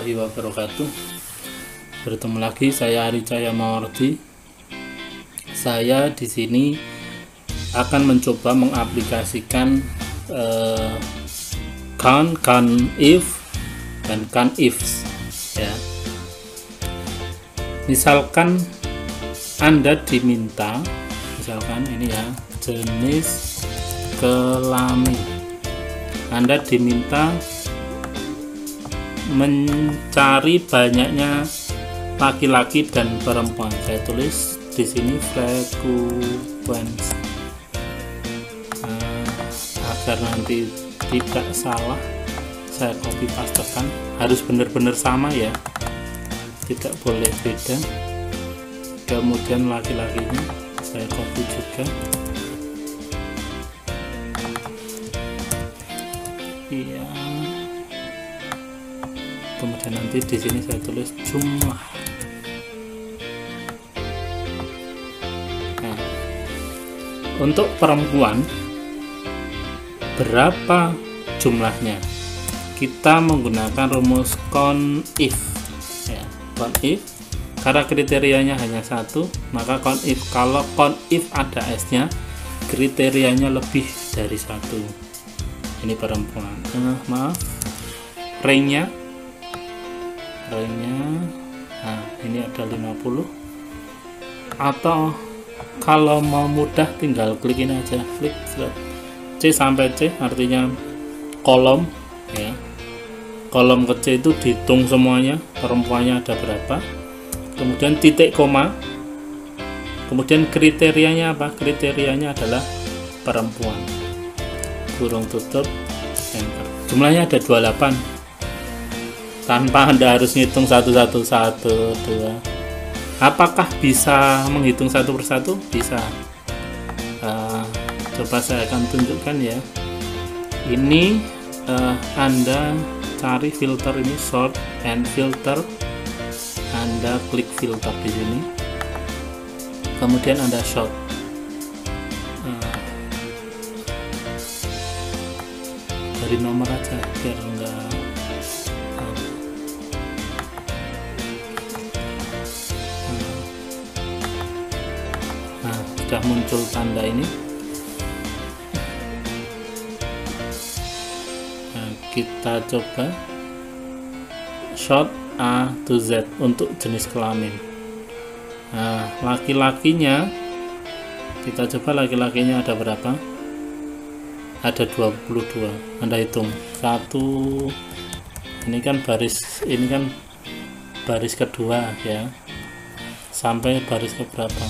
warahmatullahi wabarakatuh. Bertemu lagi, saya Ari Cahya Mawardi. Saya di sini akan mencoba mengaplikasikan COUNT-IF dan COUNT-IFs ya. Misalkan Anda diminta, misalkan ini ya, jenis kelamin. Anda diminta mencari banyaknya laki-laki dan perempuan. Saya tulis di sini frekuensi agar nanti tidak salah. Saya copy pastekan, harus benar-benar sama ya, tidak boleh beda. Kemudian laki-lakinya saya copy juga. Iya. Kemudian nanti di sini saya tulis jumlah. Nah, untuk perempuan berapa jumlahnya? Kita menggunakan rumus COUNT-IF ya, COUNT-IF. Karena kriterianya hanya satu, maka COUNT-IF. Kalau COUNT-IF ada S-nya, kriterianya lebih dari satu. Ini perempuan. Maaf, range-nya, nah ini ada 50. Atau kalau mau mudah tinggal klik ini aja, klik C sampai C, artinya kolom ya. Kolom ke C itu dihitung semuanya, perempuannya ada berapa, kemudian titik koma, kemudian kriterianya apa? Kriterianya adalah perempuan, kurung tutup, enter. Jumlahnya ada 28 tanpa Anda harus ngitung satu-satu, 1, 2. Apakah bisa menghitung satu persatu? Bisa. Coba saya akan tunjukkan ya. Ini Anda cari filter ini, sort and filter. Anda klik filter di sini. Kemudian Anda sort. Dari nomor aja biar enggak. Nah, sudah muncul tanda ini. Nah, kita coba sort A to Z untuk jenis kelamin. Nah, laki-lakinya kita coba, laki-lakinya ada berapa? Ada 22. Anda hitung 1, ini kan baris kedua ya, sampai baris ke berapa?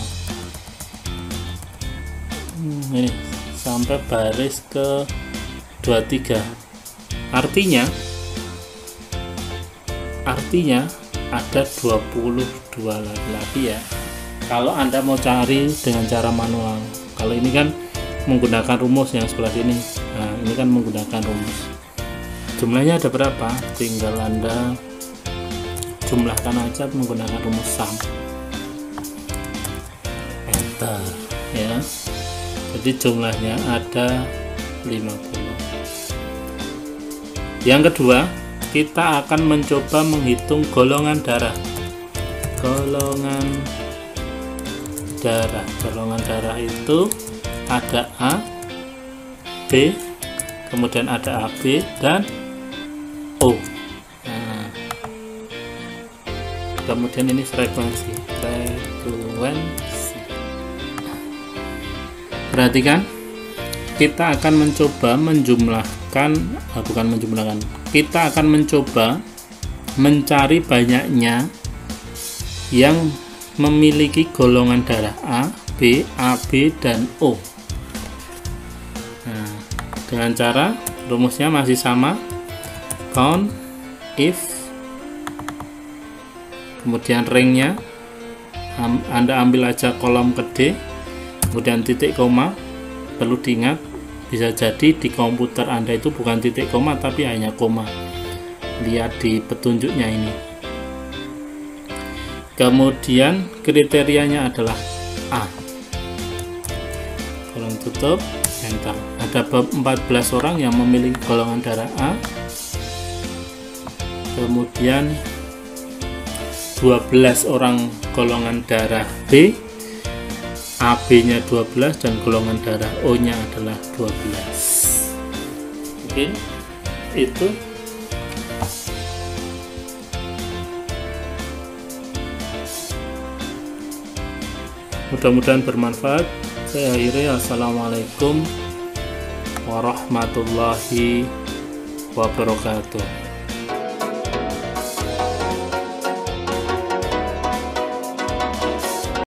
Ini sampai baris ke 23. Artinya ada 22 laki-laki ya. Kalau Anda mau cari dengan cara manual, kalau ini kan menggunakan rumus yang sebelah sini. Nah, ini kan menggunakan rumus. Jumlahnya ada berapa? Tinggal Anda jumlahkan aja menggunakan rumus sum. Enter ya. Jadi jumlahnya ada 50. Yang kedua, kita akan mencoba menghitung golongan darah. Golongan darah itu ada A, B, kemudian ada AB dan O. Nah, kemudian ini frekuensi. Perhatikan, kita akan mencoba kita akan mencoba mencari banyaknya yang memiliki golongan darah A, B, AB, dan O. Nah, dengan cara rumusnya masih sama, COUNT-IF, kemudian range-nya Anda ambil aja kolom ke D, kemudian titik koma. Perlu diingat, bisa jadi di komputer Anda itu bukan titik koma tapi hanya koma. Lihat di petunjuknya ini. Kemudian kriterianya adalah A. Kolom tutup, enter. Ada 14 orang yang memiliki golongan darah A. kemudian 12 orang golongan darah B, AB-nya 12 dan golongan darah O-nya adalah 12. Mungkin itu. Mudah-mudahan bermanfaat. Saya akhiri. Assalamualaikum warahmatullahi wabarakatuh.